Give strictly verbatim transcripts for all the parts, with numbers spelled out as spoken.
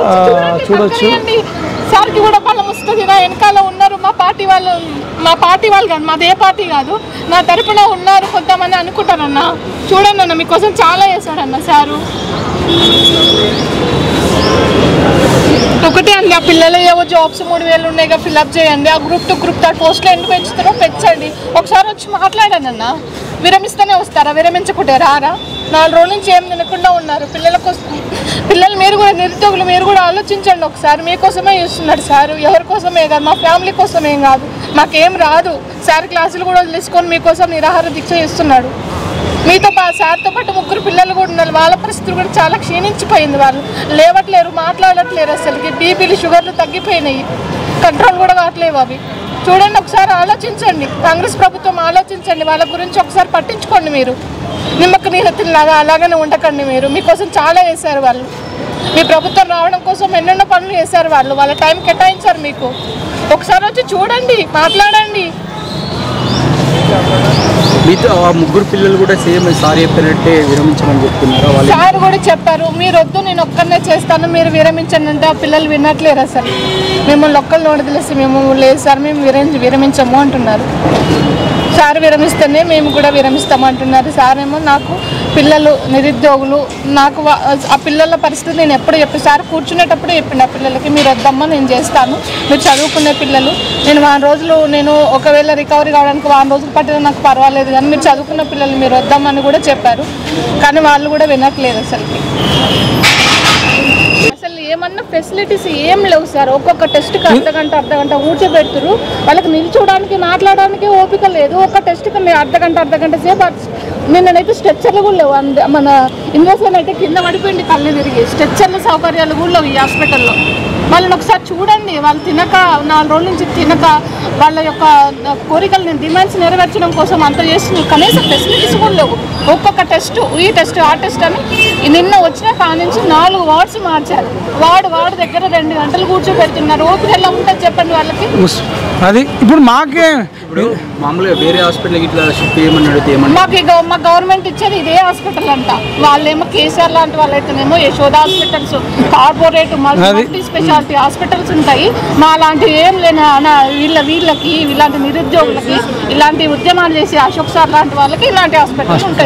చూడొచ్చు. సార్కి కూడా బలం వస్తుంది. నా వెనకాల ఉన్నారు మా పార్టీ వాళ్ళు, మా పార్టీ వాళ్ళు కాదు, మాది ఏ పార్టీ కాదు, నా తరపున ఉన్నారు కొంతమంది అనుకుంటారన్న. చూడండి అన్న, మీకోసం చాలా చేశాడన్న సారు. ఒకటే అండి, ఆ పిల్లలు ఏవో జాబ్స్ మూడు వేలు ఉన్నాయి, ఫిల్అప్ చేయండి. ఆ గ్రూప్ టు గ్రూప్ థర్డ్ పోస్ట్లో ఎందుకు పెంచుతారో పెంచండి. ఒకసారి వచ్చి మాట్లాడండి అన్న. విరమిస్తూనే వస్తారా, విరమించకుంటే రారా? నాలుగు రోజుల నుంచి ఏం తినకుండా ఉన్నారు. పిల్లల కోసం, పిల్లలు మీరు కూడా నిరుద్యోగులు, మీరు కూడా ఆలోచించండి ఒకసారి. మీకోసమే చూస్తున్నాడు సార్, ఎవరి కోసమే కాదు, మా ఫ్యామిలీ కోసమేం కాదు, మాకేం రాదు. సార్ క్లాసులు కూడా వదిలేసుకొని మీకోసం నిరాహార దీక్ష చేస్తున్నాడు. మీతో పా సార్తో పాటు ముగ్గురు పిల్లలు కూడా ఉన్నారు. వాళ్ళ పరిస్థితులు కూడా చాలా క్షీణించిపోయింది. వాళ్ళు లేవట్లేరు, మాట్లాడట్లేరు. అసలుకి బీపీలు షుగర్లు తగ్గిపోయినాయి, కంట్రోల్ కూడా కావట్లేవు అవి. చూడండి ఒకసారి, ఆలోచించండి. కాంగ్రెస్ ప్రభుత్వం ఆలోచించండి, వాళ్ళ గురించి ఒకసారి పట్టించుకోండి. మీరు నిమ్మక నీరతిలాగా అలాగనే ఉండకండి. మీరు మీకోసం చాలా చేశారు వాళ్ళు. మీ ప్రభుత్వం రావడం కోసం ఎన్నెన్నో పనులు చేశారు వాళ్ళు. వాళ్ళ టైం కేటాయించారు మీకు. ఒకసారి వచ్చి చూడండి, మాట్లాడండి. మీతో ఆ ముగ్గురు పిల్లలు కూడా సేమ్ సార్ చెప్పినట్టే విరమించమని చెప్తున్నారు. సార్ కూడా చెప్పారు, మీరు వద్దు నేను ఒక్కనే చేస్తాను, మీరు విరమించండి అంటే ఆ పిల్లలు వినట్లేరు. అసలు మిమ్మల్ని ఒక్కళ్ళు వదిలేసి మేము లేదు సార్ మేము విరమి విరమించము అంటున్నారు. సార్ విరమిస్తేనే మేము కూడా విరమిస్తాము అంటున్నారు. సార్ ఏమో నాకు పిల్లలు నిరుద్యోగులు, నాకు ఆ పిల్లల పరిస్థితి నేను ఎప్పుడు చెప్పి సార్ కూర్చునేటప్పుడు చెప్పిన పిల్లలకి మీరు వద్దమ్మా నేను చేస్తాను, మీరు చదువుకునే పిల్లలు, నేను వారం రోజులు నేను ఒకవేళ రికవరీ కావడానికి వారం రోజులు పట్టినా నాకు పర్వాలేదు, కానీ మీరు చదువుకున్న పిల్లలు మీరు వద్దామని కూడా చెప్పారు. కానీ వాళ్ళు కూడా వినట్లేదు. అసలుకి అసలు ఏమన్నా ఫెసిలిటీస్ ఏం లేవు సార్. ఒక్కొక్క టెస్ట్కి అర్ధ గంట అర్ధ గంట కూర్చోబెడుతురు. వాళ్ళకి నిల్చోడానికి మాట్లాడడానికి ఓపిక లేదు. ఒక్క టెస్ట్కి అర్ధ గంట అర్ధ గంట సేపు. నిన్ననైతే స్ట్రెచ్చర్లు కూడా లేవు. మన ఇన్వెస్ట్మెంట్ అయితే కింద పడిపోయింది కళ్ళు తిరిగి. స్ట్రెచ్చర్ల సౌకర్యాలు కూడా లేవు ఈ హాస్పిటల్లో. వాళ్ళని ఒకసారి చూడండి. వాళ్ళు తినక నాలుగు రోజుల నుంచి తినక వాళ్ళ యొక్క కోరికలు డిమాండ్స్ నెరవేర్చడం కోసం అంత చేస్తున్నారు. కనీసం ఫెసిలిటీస్ కూడా లేవు. ఒక్కొక్క టెస్ట్, ఈ టెస్ట్ ఆ టెస్ట్ అని నిన్న వచ్చిన కాడ నుంచి నాలుగు వార్డ్స్ మార్చారు. వార్డు వార్డు దగ్గర రెండు గంటలు కూర్చోబెడుతున్నారు. ఓపిక ఎలా ఉంటుంది చెప్పండి వాళ్ళకి. అది ఇప్పుడు మాకే ఇప్పుడు మామూలుగా వేరే హాస్పిటల్కి ఇట్లా షిఫ్ట్ చేయమని అడిగితే మాకు ఇక మా గవర్నమెంట్ ఇచ్చేది ఇదే హాస్పిటల్ అంట. వాళ్ళేమో కేసీఆర్ లాంటి వాళ్ళైతేనేమో Yashoda hospitals, corporate multi specialty hospitals ఉంటాయి. మా లాంటి ఏం లేని వీళ్ళ వీళ్ళకి ఇలాంటి నిరుద్యోగులకి ఇలాంటి ఉద్యమాలు చేసి అశోక్ సార్ లాంటి వాళ్ళకి ఇలాంటి హాస్పిటల్స్ ఉంటాయి.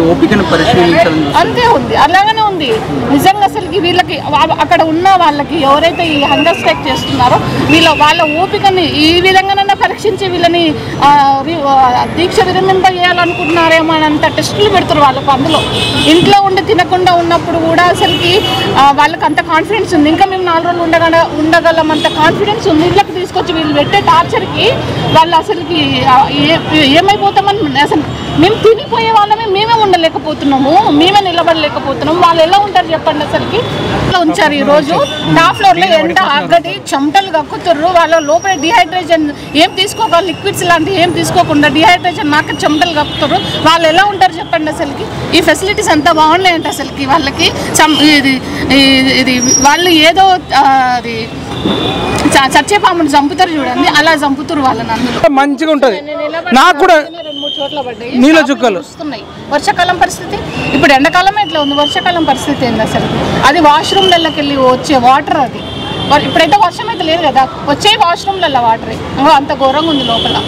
అంతే ఉంది, అలాగనే ఉంది నిజంగా. అసలుకి వీళ్ళకి అక్కడ ఉన్న వాళ్ళకి ఎవరైతే ఈ హంగర్ స్ట్రైక్ చేస్తున్నారో వీళ్ళ వాళ్ళ ఓపికని ఈ విధంగానైనా పరీక్షించి వీళ్ళని దీక్ష విరమింప చేయాలనుకుంటున్నారేమో అంత టెస్టులు పెడతారు వాళ్ళకు. అందులో ఇంట్లో ఉండి తినకుండా ఉన్నప్పుడు కూడా అసలుకి వాళ్ళకి అంత కాన్ఫిడెన్స్ ఉంది. ఇంకా మేము నాలుగు రోజులు ఉండగల ఉండగలం అంత కాన్ఫిడెన్స్ ఉంది. ఇళ్ళకి తీసుకొచ్చి వీళ్ళు పెట్టే టార్చర్కి వాళ్ళు అసలుకి ఏమైపోతామని అసలు మేము తినిపోయే వాళ్ళమే మేమే ఉండలేకపోతున్నాము, మేమే నిలబడలేకపోతున్నాము. వాళ్ళు ఎలా ఉంటారు చెప్పండి. అసలుకి ఉంచారు ఈరోజు టాప్ ఫ్లోర్ లో ఎండ ఆగడి చెమటలు కక్కుతుర్రు. వాళ్ళ లోపల డిహైడ్రేషన్ ఏం తీసుకోక లిక్విడ్స్ లాంటివి ఏం తీసుకోకుండా డిహైడ్రేషన్ నాక చెమటలు కక్కుతుర్రు. వాళ్ళు ఎలా ఉంటారు చెప్పండి. అసలుకి ఈ ఫెసిలిటీస్ అంతా బాగున్నాయంట. అసలుకి వాళ్ళకి ఇది ఇది వాళ్ళు ఏదో అది చచ్చే పాముని చంపుతారు చూడండి, అలా చంపుతారు వాళ్ళని. అందులో మంచిగా ఉంటుంది. నాకు కూడా రెండు మూడు చోట్ల పడ్డాయి నీళ్ళ చుక్కలు వస్తున్నాయి. వర్షాకాలం పరిస్థితి ఇప్పుడు ఎండాకాలమే ఇట్లా ఉంది. వర్షాకాలం పరిస్థితి ఏంది అసలు? అది వాష్రూమ్లకి వెళ్ళి వచ్చే వాటర్. అది ఇప్పుడైతే వర్షం అయితే లేదు కదా, వచ్చే వాష్రూమ్లలో వాటర్ అంత ఘోరంగా ఉంది లోపల.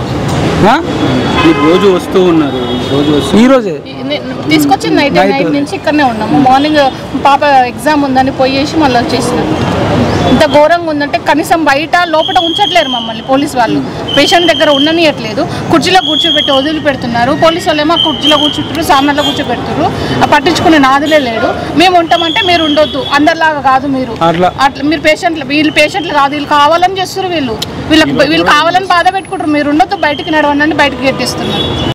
రోజు వస్తూ ఉన్నారు. ఈ రోజే తీసుకొచ్చి నైట్ నైట్ నుంచి ఇక్కడనే ఉన్నాము. మార్నింగ్ పాప ఎగ్జామ్ ఉందని పోయేసి మళ్ళీ వచ్చేసినాం. ఇంత ఘోరంగా ఉందంటే కనీసం బయట లోపల ఉంచట్లేరు మమ్మల్ని పోలీసు వాళ్ళు. పేషెంట్ దగ్గర ఉండనియట్లేదు. కుర్చీలో కూర్చోబెట్టి వదిలి పెడుతున్నారు. పోలీసు వాళ్ళు ఏమో కుర్చీలో కూర్చుంటారు, సామాన్లో కూర్చోబెడుతున్నారు. పట్టించుకునే నాదులే లేడు. మేము ఉంటామంటే మీరు ఉండొద్దు, అందరిలాగా కాదు మీరు అట్లా మీరు పేషెంట్లు వీళ్ళు పేషెంట్లు కాదు, వీళ్ళు కావాలని చేస్తారు. వీళ్ళు వీళ్ళకి వీళ్ళు కావాలని బాధ పెట్టుకుంటారు. మీరు ఉండొద్దు, బయటికి నడవండి, బయటకు గెట్టిస్తున్నారు.